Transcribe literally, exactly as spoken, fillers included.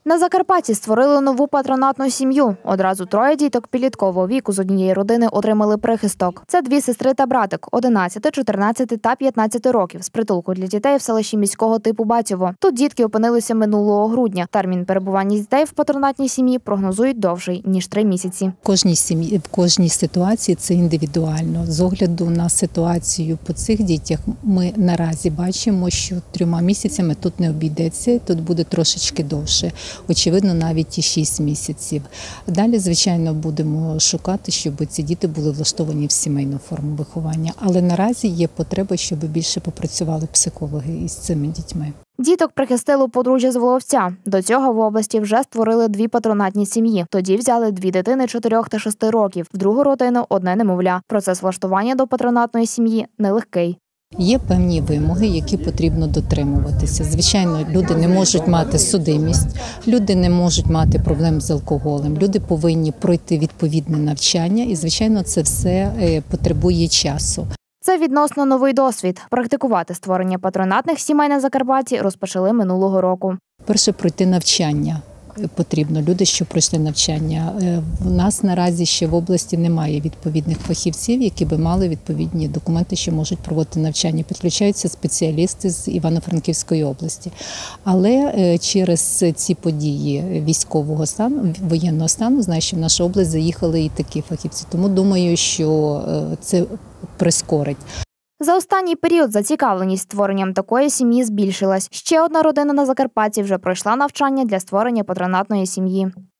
На Закарпатті створили нову патронатну сім'ю. Одразу троє діток підліткового віку з однієї родини отримали прихисток. Це дві сестри та братик – одинадцяти, чотирнадцяти та п'ятнадцяти років з притулку для дітей в селищі міського типу Батьово. Тут дітки опинилися минулого грудня. Термін перебування дітей в патронатній сім'ї прогнозують довший, ніж три місяці. В кожній сім'ї, в кожній ситуації це індивідуально. З огляду на ситуацію по цих дітях ми наразі бачимо, що трьома місяцями тут не обійдеться, тут буде трошечки довше. Очевидно, навіть і шість місяців. Далі, звичайно, будемо шукати, щоб ці діти були влаштовані в сімейну форму виховання. Але наразі є потреба, щоб більше попрацювали психологи із цими дітьми. Діток прихистило подружжя з Воловця. До цього в області вже створили дві патронатні сім'ї. Тоді взяли дві дитини чотирьох та шести років. В другу родину – одне немовля. Процес влаштування до патронатної сім'ї нелегкий. Є певні вимоги, які потрібно дотримуватися. Звичайно, люди не можуть мати судимість, люди не можуть мати проблем з алкоголем, люди повинні пройти відповідне навчання і, звичайно, це все потребує часу. Це відносно новий досвід. Практикувати створення патронатних сімей на Закарпатті розпочали минулого року. Перше, пройти навчання. Потрібно люди, що пройшли навчання. У нас наразі ще в області немає відповідних фахівців, які би мали відповідні документи, що можуть проводити навчання. Підключаються спеціалісти з Івано-Франківської області. Але через ці події військового стану, воєнного стану, знаю, що в нашу область заїхали і такі фахівці. Тому думаю, що це прискорить. За останній період зацікавленість створенням такої сім'ї збільшилась. Ще одна родина на Закарпатті вже пройшла навчання для створення патронатної сім'ї.